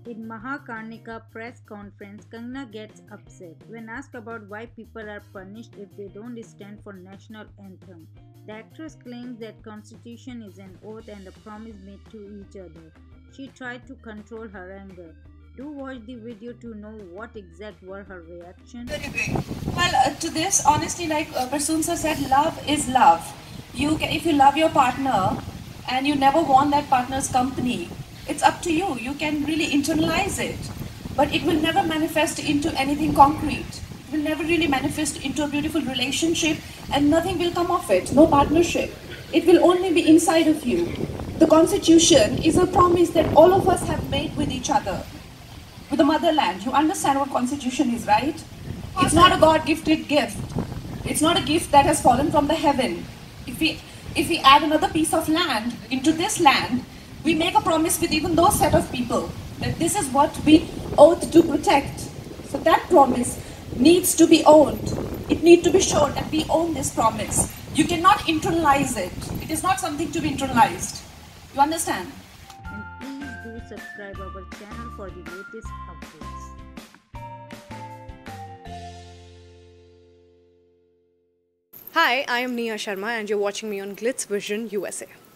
In Mahakarnika press conference, Kangana gets upset when asked about why people are punished if they don't stand for national anthem. The actress claims that constitution is an oath and a promise made to each other. She tried to control her anger. Do watch the video to know what exact were her reactions. Very great. Well, to this, honestly, like Prasoon sir said, love is love. If you love your partner and you never want that partner's company, it's up to you. You can really internalize it, but it will never manifest into anything concrete. It will never really manifest into a beautiful relationship, and nothing will come of it. No partnership. It will only be inside of you. The Constitution is a promise that all of us have made with each other, with the motherland. You understand what constitution is, right? It's not a God-gifted gift. It's not a gift that has fallen from the heaven. If we add another piece of land into this land, we make a promise with even those set of people that this is what we oath to protect. So that promise needs to be owned. It needs to be shown that we own this promise. You cannot internalize it. It is not something to be internalized. You understand? And please do subscribe our channel for the latest updates. Hi, I am Nia Sharma and you're watching me on Glitz Vision USA.